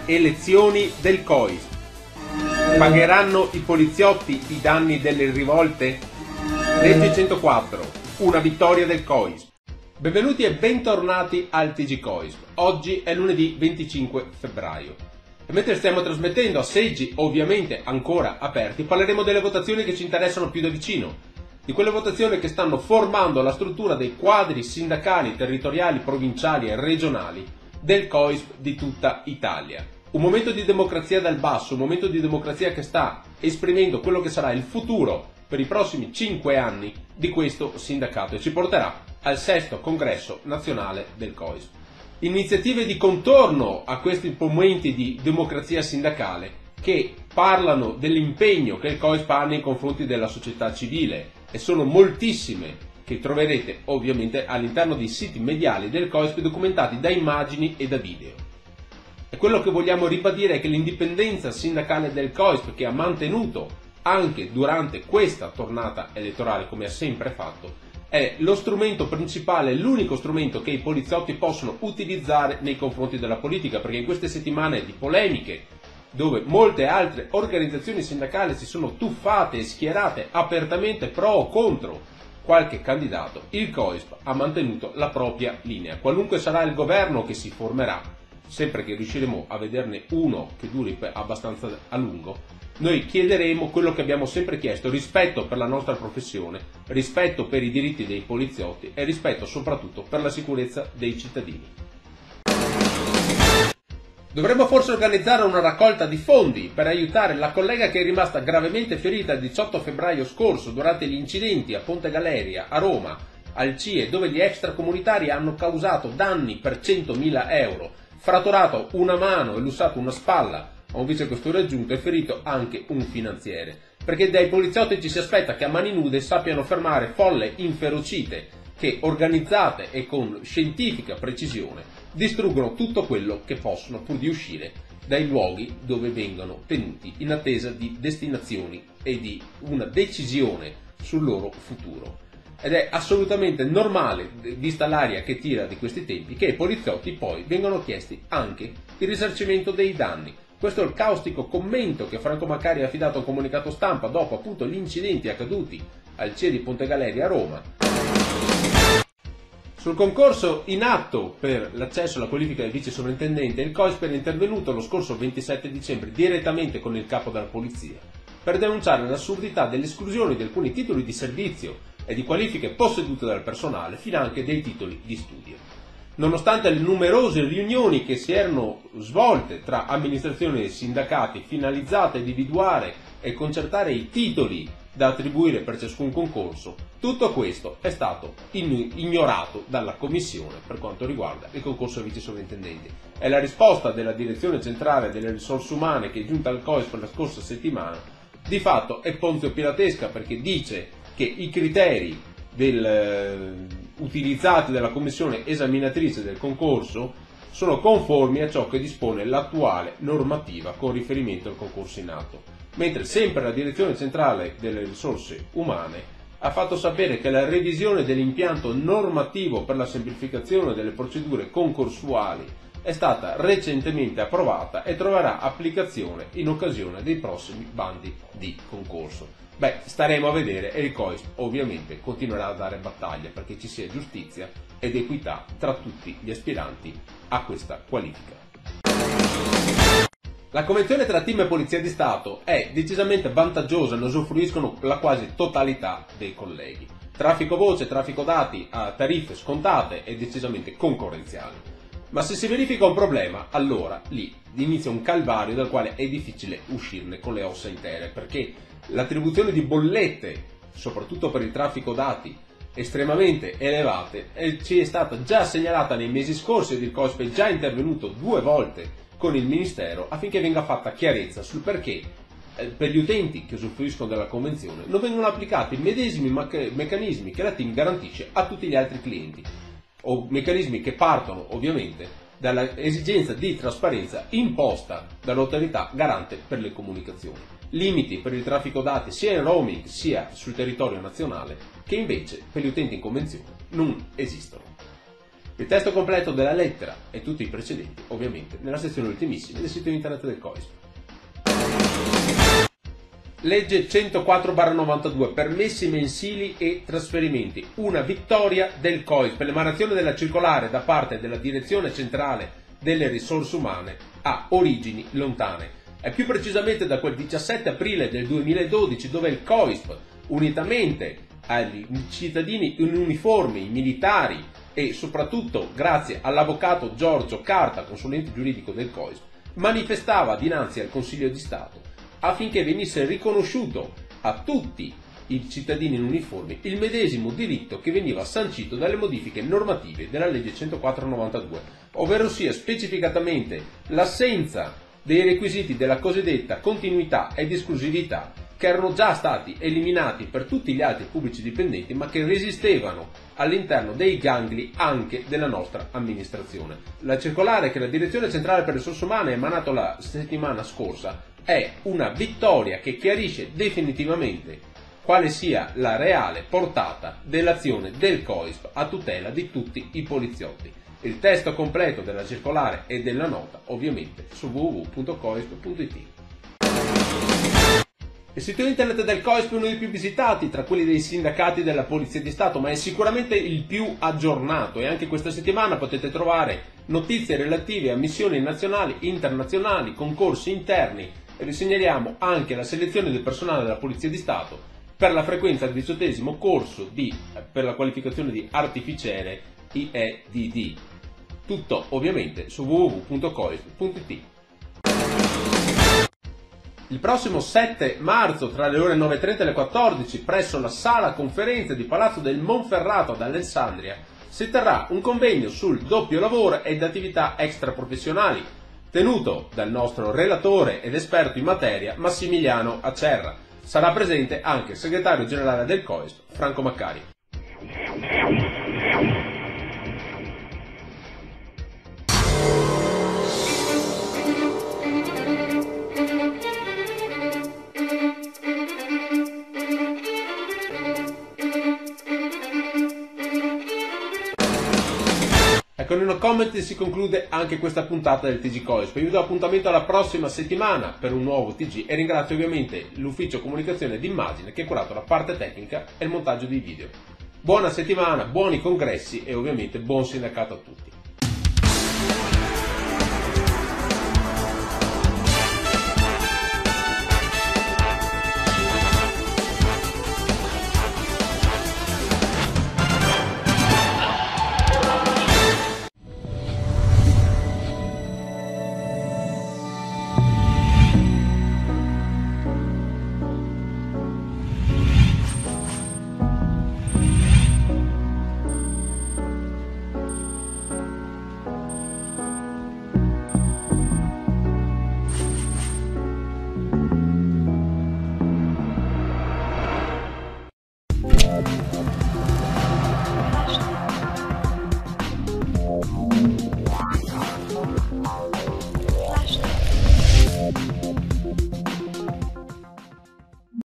Elezioni del COISP. Pagheranno i poliziotti i danni delle rivolte? Legge 104. Una vittoria del COISP. Benvenuti e bentornati al TG COISP. Oggi è lunedì 25 febbraio. E mentre stiamo trasmettendo a seggi ovviamente ancora aperti, parleremo delle votazioni che ci interessano più da vicino, di quelle votazioni che stanno formando la struttura dei quadri sindacali, territoriali, provinciali e regionali del COISP di tutta Italia. Un momento di democrazia dal basso, un momento di democrazia che sta esprimendo quello che sarà il futuro per i prossimi 5 anni di questo sindacato e ci porterà al 6º congresso nazionale del COISP. Iniziative di contorno a questi momenti di democrazia sindacale che parlano dell'impegno che il COISP ha nei confronti della società civile e sono moltissime che troverete ovviamente all'interno dei siti mediali del COISP documentati da immagini e da video. E quello che vogliamo ribadire è che l'indipendenza sindacale del COISP, che ha mantenuto anche durante questa tornata elettorale come ha sempre fatto, è lo strumento principale, l'unico strumento che i poliziotti possono utilizzare nei confronti della politica, perché in queste settimane di polemiche, dove molte altre organizzazioni sindacali si sono tuffate e schierate apertamente pro o contro qualche candidato, il COISP ha mantenuto la propria linea. Qualunque sarà il governo che si formerà, sempre che riusciremo a vederne uno che duri abbastanza a lungo, noi chiederemo quello che abbiamo sempre chiesto: rispetto per la nostra professione, rispetto per i diritti dei poliziotti e rispetto soprattutto per la sicurezza dei cittadini. Dovremmo forse organizzare una raccolta di fondi per aiutare la collega che è rimasta gravemente ferita il 18 febbraio scorso durante gli incidenti a Ponte Galeria, a Roma, al CIE, dove gli extracomunitari hanno causato danni per 100.000 euro, fratturato una mano e lussato una spalla a un vicequestore aggiunto e ferito anche un finanziere, perché dai poliziotti ci si aspetta che a mani nude sappiano fermare folle inferocite che, organizzate e con scientifica precisione, distruggono tutto quello che possono pur di uscire dai luoghi dove vengono tenuti in attesa di destinazioni e di una decisione sul loro futuro. Ed è assolutamente normale, vista l'aria che tira di questi tempi, che ai poliziotti poi vengano chiesti anche il risarcimento dei danni. Questo è il caustico commento che Franco Maccari ha affidato a un comunicato stampa dopo appunto gli incidenti accaduti al CIE di Ponte Galeria a Roma. Sul concorso in atto per l'accesso alla qualifica del vice sovrintendente, il COISP è intervenuto lo scorso 27 dicembre direttamente con il capo della polizia per denunciare l'assurdità dell'esclusione di alcuni titoli di servizio e di qualifiche possedute dal personale, finanche dei titoli di studio. Nonostante le numerose riunioni che si erano svolte tra amministrazioni e sindacati finalizzate a individuare e concertare i titoli da attribuire per ciascun concorso, tutto questo è stato ignorato dalla Commissione per quanto riguarda il concorso ai vice sovrintendenti. E la risposta della Direzione Centrale delle Risorse Umane, che è giunta al COISP la scorsa settimana, di fatto è ponzio pilatesca, perché dice che i criteri utilizzati dalla commissione esaminatrice del concorso sono conformi a ciò che dispone l'attuale normativa con riferimento al concorso in atto, mentre sempre la Direzione Centrale delle Risorse Umane ha fatto sapere che la revisione dell'impianto normativo per la semplificazione delle procedure concorsuali è stata recentemente approvata e troverà applicazione in occasione dei prossimi bandi di concorso. Staremo a vedere, e il COISP ovviamente continuerà a dare battaglia perché ci sia giustizia ed equità tra tutti gli aspiranti a questa qualifica. La convenzione tra team e Polizia di Stato è decisamente vantaggiosa, ne usufruiscono la quasi totalità dei colleghi. Traffico voce, traffico dati a tariffe scontate e decisamente concorrenziali. Ma se si verifica un problema, allora lì inizia un calvario dal quale è difficile uscirne con le ossa intere, perché l'attribuzione di bollette, soprattutto per il traffico dati, estremamente elevate, ci è stata già segnalata nei mesi scorsi ed il COISP è già intervenuto 2 volte con il Ministero affinché venga fatta chiarezza sul perché per gli utenti che usufruiscono della convenzione non vengono applicati i medesimi meccanismi che la TIM garantisce a tutti gli altri clienti, o meccanismi che partono ovviamente dall'esigenza di trasparenza imposta dall'autorità garante per le comunicazioni. Limiti per il traffico dati sia in roaming sia sul territorio nazionale che invece per gli utenti in convenzione non esistono. Il testo completo della lettera e tutti i precedenti, ovviamente, nella sezione ultimissima del sito internet del COISP. Legge 104/92, permessi mensili e trasferimenti. Una vittoria del COISP per l'emanazione della circolare da parte della Direzione Centrale delle Risorse Umane ha origini lontane. E più precisamente da quel 17 aprile del 2012, dove il COISP, unitamente ai cittadini in uniforme, i militari e soprattutto grazie all'avvocato Giorgio Carta, consulente giuridico del COISP, manifestava dinanzi al Consiglio di Stato affinché venisse riconosciuto a tutti i cittadini in uniforme il medesimo diritto che veniva sancito dalle modifiche normative della legge 104/92, ovvero sia specificatamente l'assenza dei requisiti della cosiddetta continuità ed esclusività, che erano già stati eliminati per tutti gli altri pubblici dipendenti, ma che resistevano all'interno dei gangli anche della nostra amministrazione. La circolare che la Direzione Centrale per le Risorse Umane ha emanato la settimana scorsa è una vittoria che chiarisce definitivamente quale sia la reale portata dell'azione del COISP a tutela di tutti i poliziotti. Il testo completo della circolare e della nota ovviamente su www.coisp.it. Il sito internet del COISP è uno dei più visitati tra quelli dei sindacati della Polizia di Stato, ma è sicuramente il più aggiornato, e anche questa settimana potete trovare notizie relative a missioni nazionali, internazionali, concorsi interni, e vi segnaliamo anche la selezione del personale della Polizia di Stato per la frequenza del 18° corso per la qualificazione di artificiere IEDD. Tutto ovviamente su www.coisp.it. Il prossimo 7 marzo tra le ore 9:30 e le 14 presso la sala conferenze di Palazzo del Monferrato ad Alessandria si terrà un convegno sul doppio lavoro ed attività extraprofessionali tenuto dal nostro relatore ed esperto in materia Massimiliano Acerra. Sarà presente anche il segretario generale del COISP Franco Maccari. Con un comment si conclude anche questa puntata del TG COISP. Vi do appuntamento alla prossima settimana per un nuovo TG e ringrazio ovviamente l'ufficio comunicazione d'immagine che ha curato la parte tecnica e il montaggio dei video. Buona settimana, buoni congressi e ovviamente buon sindacato a tutti.